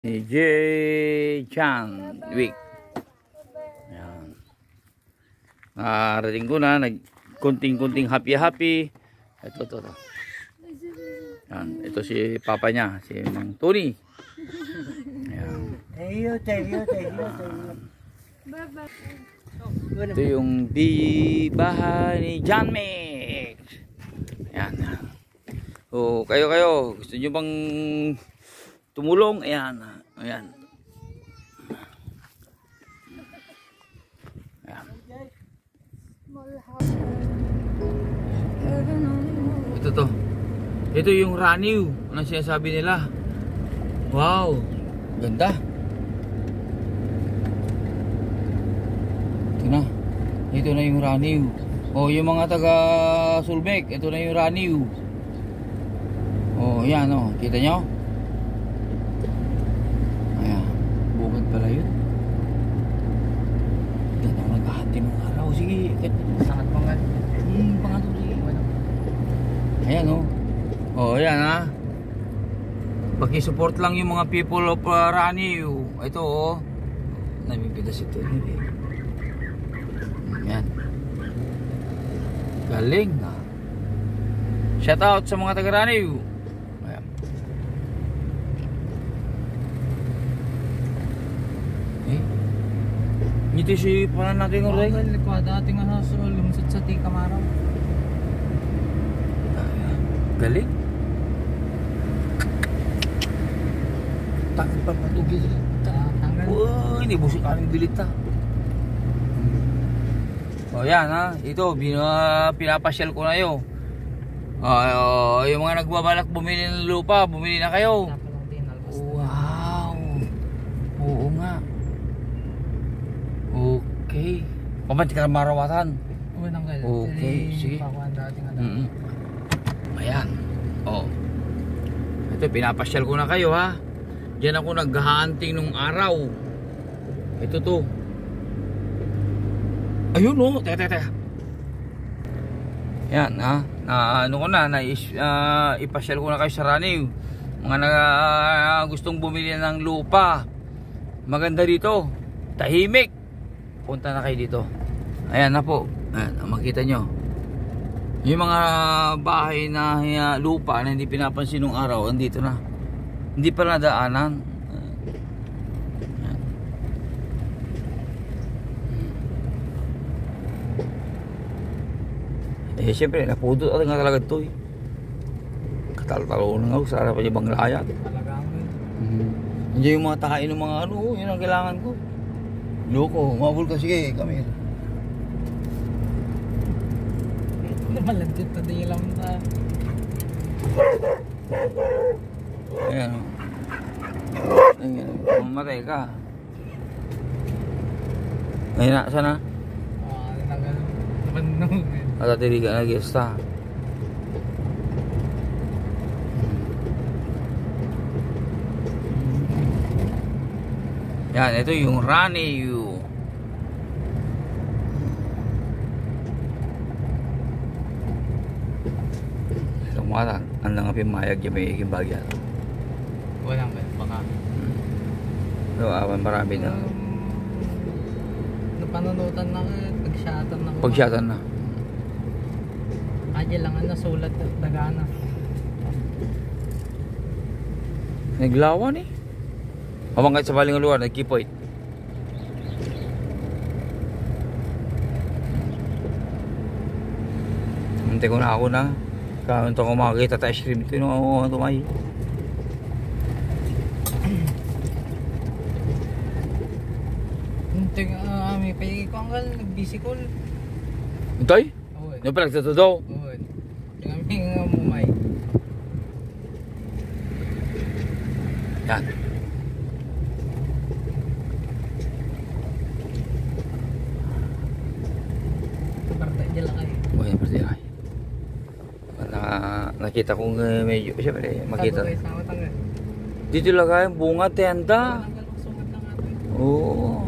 Ni J. Chan Wick. Ayan. Narating ko na, kunting-kunting happy. Ito. Ayan. Ito si papa niya, si Mang Tony. Ayan. Tayo. Ito yung bahay ni John Mix. Ayan. So, kayo, gusto nyo bang tumulong? Ayan. Ito yung raniw na sinasabi nila. Wow, ganda. Ito na yung raniw. Oh, yung mga taga Sulbek, ito na yung raniw. Oh, yan oh, kita nyo? Ayan, bukod pala yun. Ganda ko nagkahati ng araw. Sige, Sangat pangal. pangatong sige. Ayan oh. Oh, ayan ha. Paki-support lang yung mga people of Raniw. Ito oh. Namipitas ito. Ayan. Galing ha. Shout out sa mga taga Raniw. Ayan. Ngiti si panan natin ng rin. Likwada ating aso lumsat sa Tikamaraw. Galing. Takot pa matugil. Tanggal. Uy, hindi busik aming bilita. O yan ha. Ito, pinapasyal ko na yun. Yung mga nagbabalak bumili ng lupa, bumili na kayo. Wow. Oo nga. Okay. Pamanti ka na marawatan. Okay, sige. Ayan. Oh. Ito, pinapasyal ko na kayo ha. Diyan ako nag-hunting nung araw. Ito to. Ayun oh. Teka. Yan ha. Ipasyal ko na kayo sa Raniw. Mga gustong bumili ng lupa. Maganda dito. Tahimik. Punta na kayo dito. Ayan na po. Ayan, makita nyo. Yung mga bahay na lupa na hindi pinapansin nung araw, andito na. Hindi pa nadaanan. Siyempre, napudot at nga talaga ito eh. Katal-talo na nga, sa harapan yung banglayat. Hindi yung mga tahain ng mga yun ang kailangan ko. Loko, mabul ka, sige, kami. Malagkit na din lang na. Ayan. Mamatay ka. Ayun na, sana? Tanggal. Bandong. Matatiri ka na gesta. Yan, ito yung Raniw. Mga ang nga pimayag yung may ikibagyan. Walang baka. So, marami na. Napanunutan na Pagsyatan na. Adya lang na sulat dagana. Naglawan eh. Habang kahit sa baling luar, nagkipoy. Hintay ko na ako na. Kaya ito ko makakita ta ice cream ito yung tumay. May payagi ko anggal, nag-bisikol. Hintay? Yung pala nagtatudaw? Oo. Kami nga mumay. Yan. Parta dyan lang kayo. Buhay na partira. Nakita kong medyo siyempre makita. Dito lang kayo bunga tenda. Oo.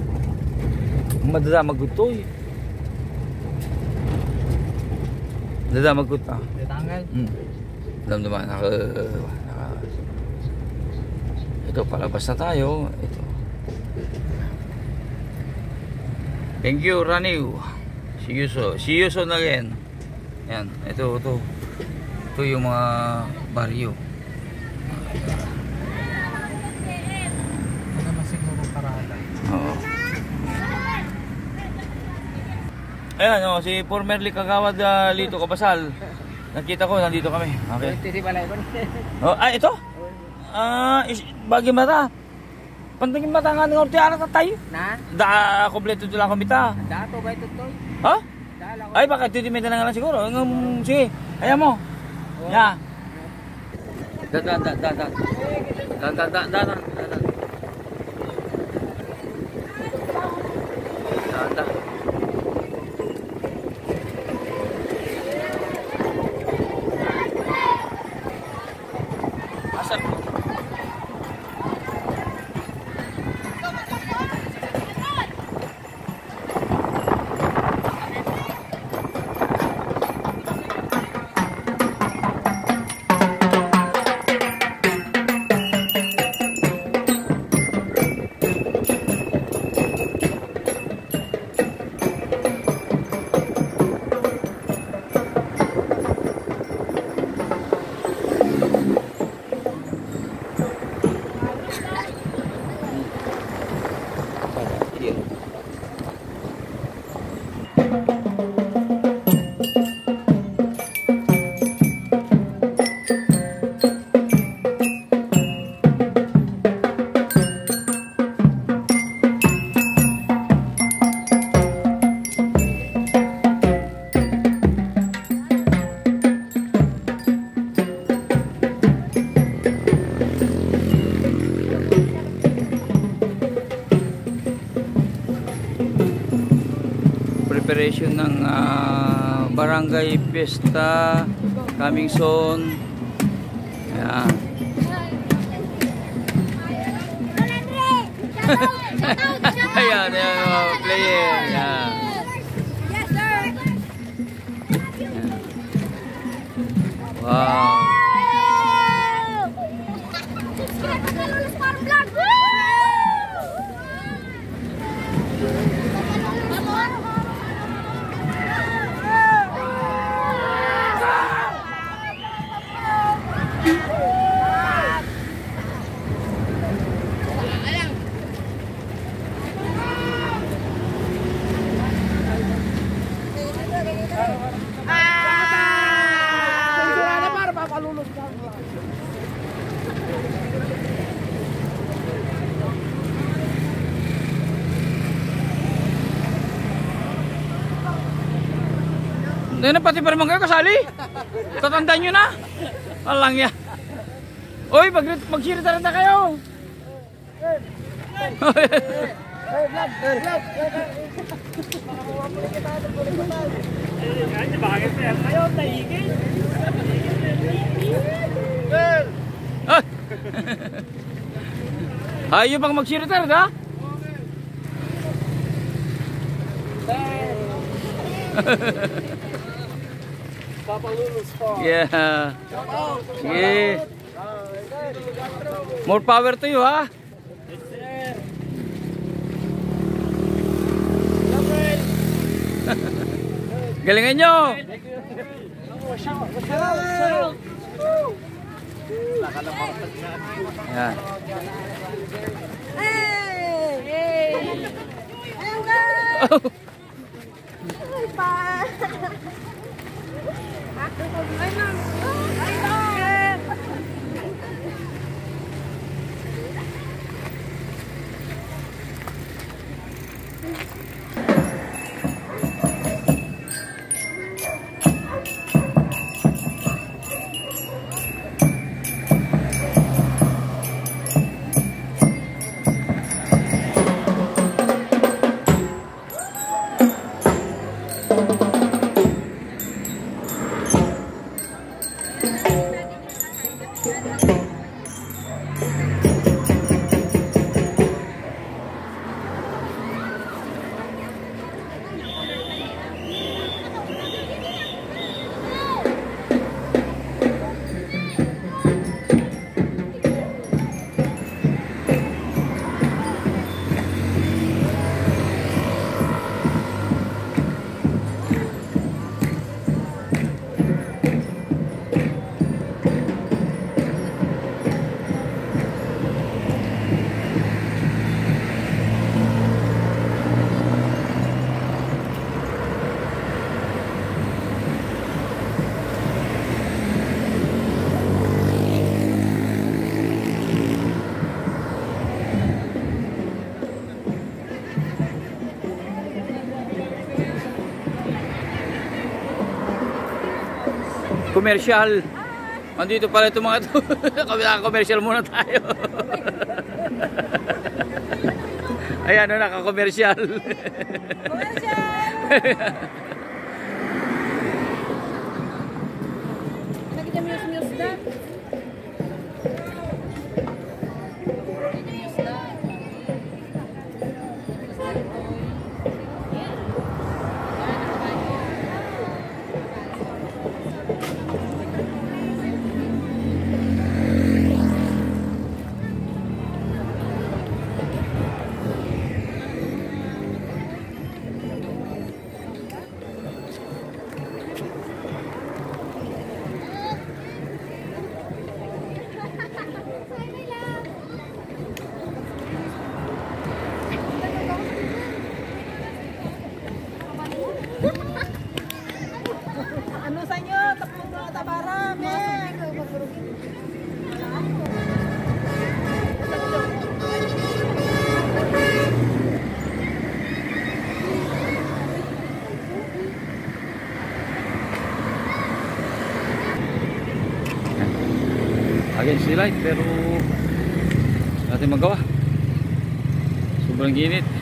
Madadamag ito eh. Dadamag ko ta. Ditanggal. Damdaman. Ito, palabas na tayo. Ito. Thank you, Raniw. See you soon again. Yan, ito. Ito yung mga baryo. Ano naman siguro parada. Oo. Ayan, si formerly Kagawad Lito Kabasal. Nakita ko, nandito kami. Okay. Oh, ito? Bagi mata. Pantingin mata nga ng orte anak tayo. Na? Kompleto ito lang kumita. Dato ba ito to? Ha? Ay, baka titimita na nga lang siguro. Sige, ayaw mo. Ya. Dan. Asal. Preparation ng Barangay Fiesta coming soon. Ayan. Ayan, player. Ayan. Wow. Hindi na pati pa naman kayo kasali. Tatandaan nyo na. Walang yan. Uy, magsirita rin na kayo. Ayaw pang magsirita rin ha? Papa Lulu's farm. Yeah. Sige. More power to you, ha? Yes, sir. Galingan nyo. Yan. Commercial. Andito pala itong mga ito. Commercial muna tayo. Ayan, no, naka-commercial. Commercial! Nagkita-muse-muse na. Ano sa inyo? Tapos mga tabara, men! Against the light pero natin magawa. Sobrang init.